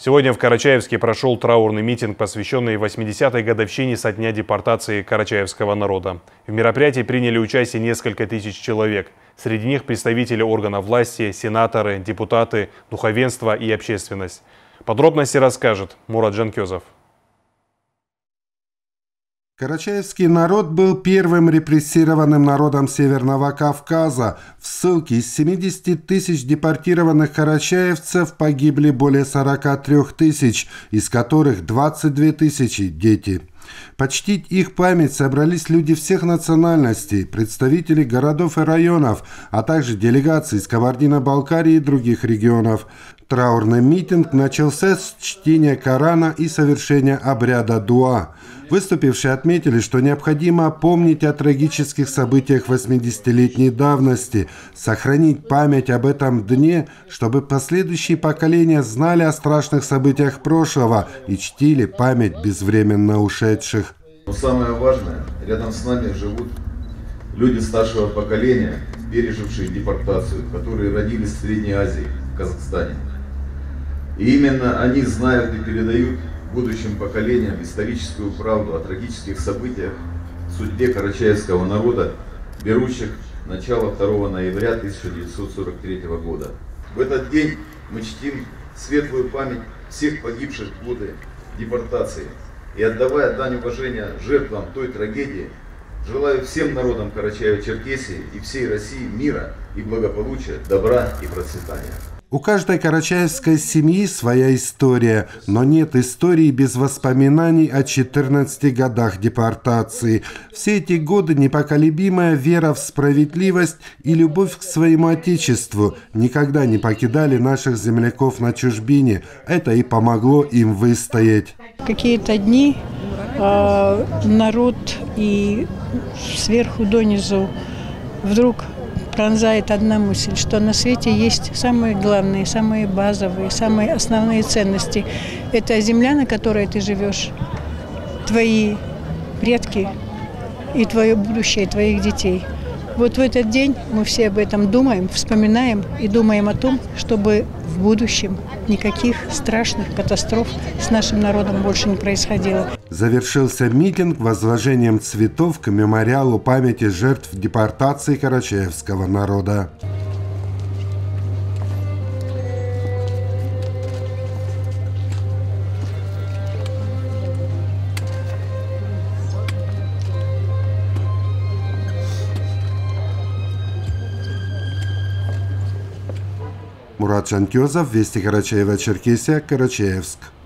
Сегодня в Карачаевске прошел траурный митинг, посвященный 80-й годовщине со дня депортации карачаевского народа. В мероприятии приняли участие несколько тысяч человек. Среди них представители органов власти, сенаторы, депутаты, духовенство и общественность. Подробности расскажет Мурат Жанкезов. Карачаевский народ был первым репрессированным народом Северного Кавказа. В ссылке из 70 тысяч депортированных карачаевцев погибли более 43 тысяч, из которых 22 тысячи – дети. Почтить их память собрались люди всех национальностей, представители городов и районов, а также делегации из Кабардино-Балкарии и других регионов. Траурный митинг начался с чтения Корана и совершения обряда дуа. Выступившие отметили, что необходимо помнить о трагических событиях 80-летней давности, сохранить память об этом дне, чтобы последующие поколения знали о страшных событиях прошлого и чтили память безвременно ушедших. Но самое важное, рядом с нами живут люди старшего поколения, пережившие депортацию, которые родились в Средней Азии, в Казахстане. И именно они знают и передают будущим поколениям историческую правду о трагических событиях, судьбе карачаевского народа, берущих начало 2 ноября 1943 года. В этот день мы чтим светлую память всех погибших в годы депортации. И отдавая дань уважения жертвам той трагедии, желаю всем народам Карачаево-Черкесии и всей России мира и благополучия, добра и процветания. У каждой карачаевской семьи своя история, но нет истории без воспоминаний о 14 годах депортации. Все эти годы непоколебимая вера в справедливость и любовь к своему отечеству никогда не покидали наших земляков на чужбине. Это и помогло им выстоять. Какие-то дни народ и сверху донизу вдруг пронзает одна мысль, что на свете есть самые главные, самые базовые, самые основные ценности. Это земля, на которой ты живешь, твои предки и твое будущее, твоих детей. Вот в этот день мы все об этом думаем, вспоминаем и думаем о том, чтобы в будущем никаких страшных катастроф с нашим народом больше не происходило. Завершился митинг возложением цветов к мемориалу памяти жертв депортации карачаевского народа. Мурат Жанкезов, Вести Карачаево-Черкесия, Карачаевск.